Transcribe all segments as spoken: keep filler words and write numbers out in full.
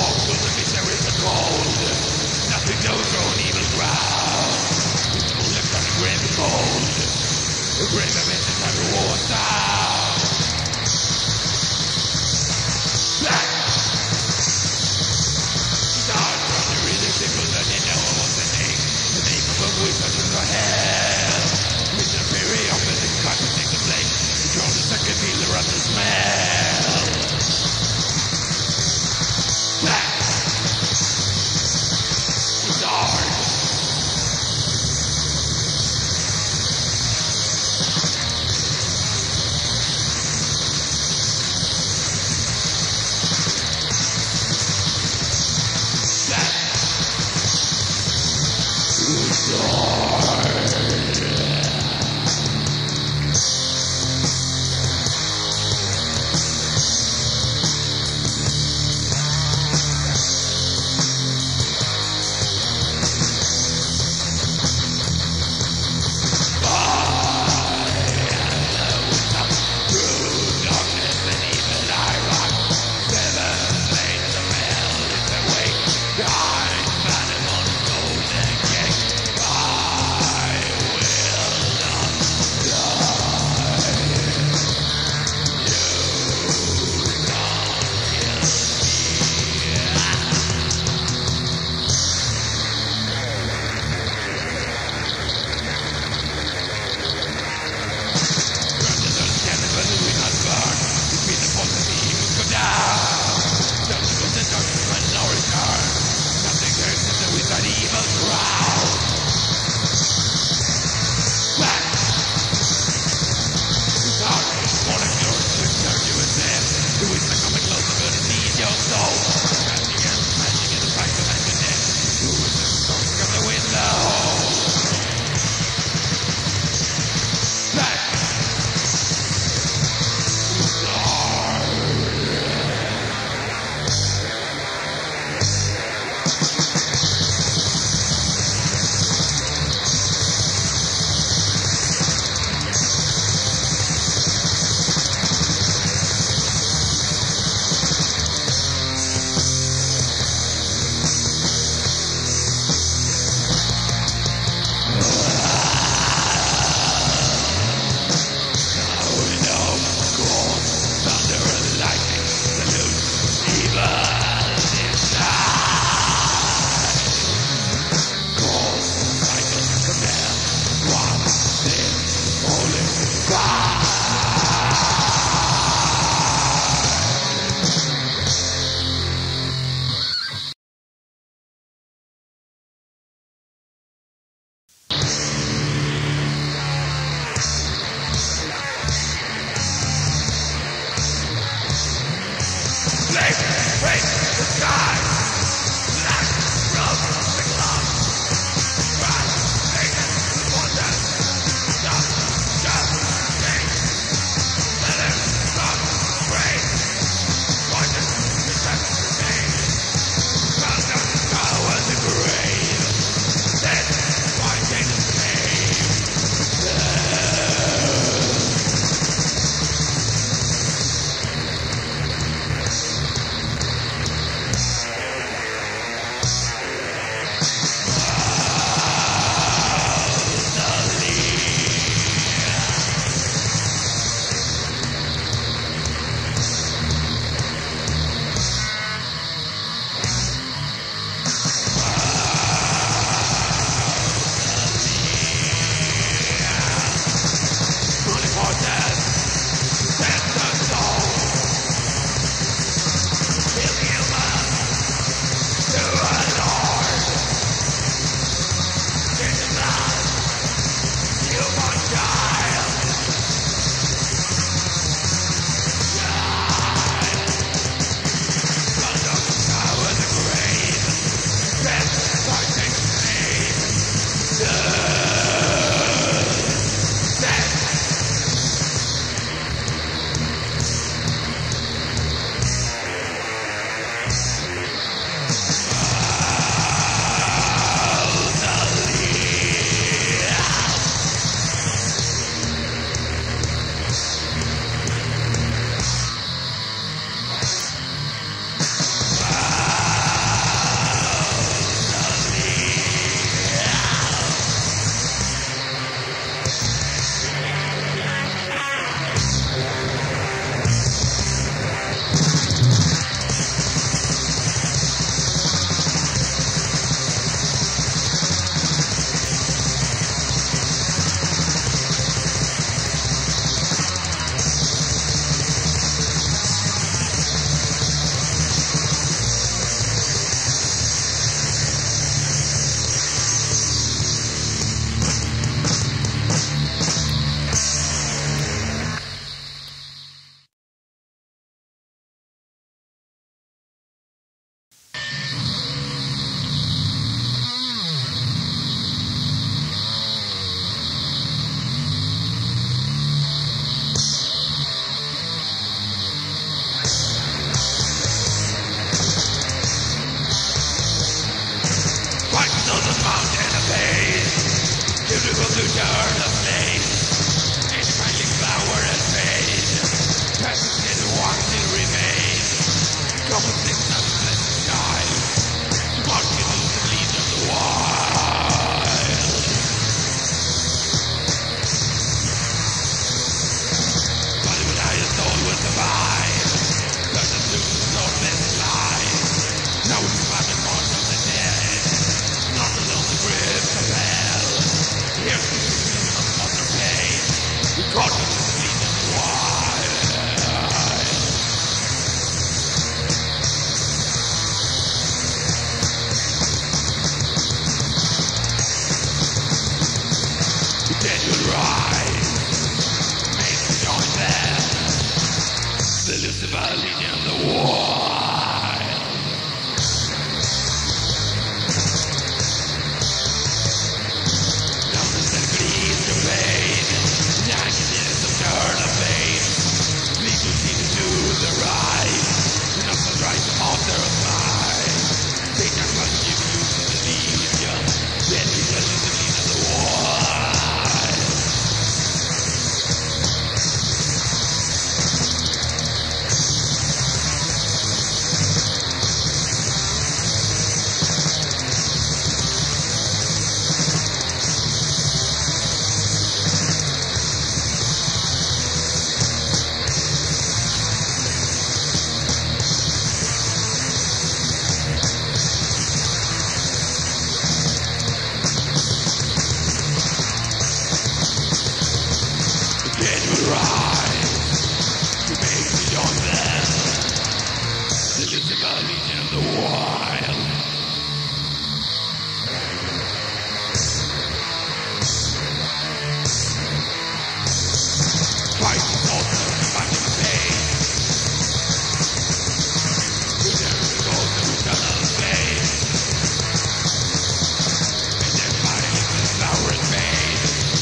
walk through the misery of the cold. Nothing knows on even ground. People live on the grave of gold. The grave of it is every war sound. Black! Start from the really simple and you know what's the name. The name of a wizard in the hell. With the fury of it and cut to take the blame. Control the second feeler of the smell. Black! Wizard! turn of flame. Any finding flower and fade. Passes in one still remains. Common things not pleasant child. Sparking in the lead of the wild. But when I the soul will survive. Turn the two soul blessed life. Now it's found the march of the dead. Not alone the grips of hell. Here's the truth of modern pain. We caught in the lead of the wild. The dead will rise. Make me join them. The Lucifer legion of the wild. Now the sun cleans the pain. The agonies of turn of fate. Lead to see to the right. Not the right altar of mine. Satan must give you to the legion. Then he tells you the lead of the wild. Rise to make me join them. The Lucifer legion of the wild. Fighting altar, fighting pain. To them the gold of eternal flame. And their fighting the flower and pain.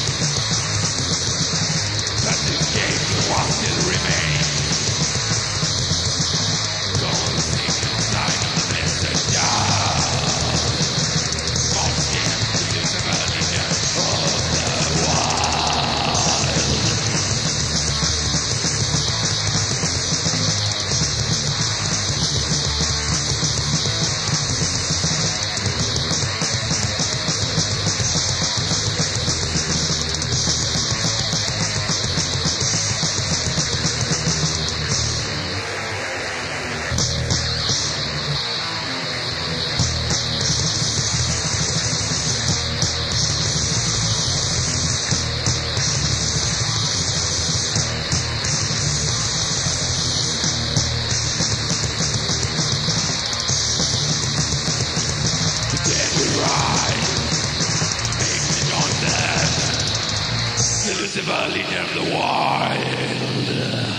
That escape the one still remains. Go and seek inside of the blessed God. False against the Lucifer legion of the wild. The Lucifer legion of the wild.